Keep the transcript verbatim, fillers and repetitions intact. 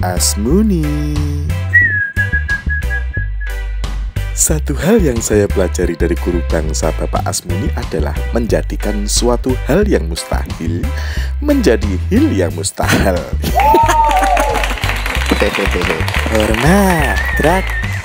Asmuni. Satu hal yang saya pelajari dari guru bangsa Bapak Asmuni adalah menjadikan suatu hal yang mustahil menjadi hil yang mustahil. Hormat, Drak.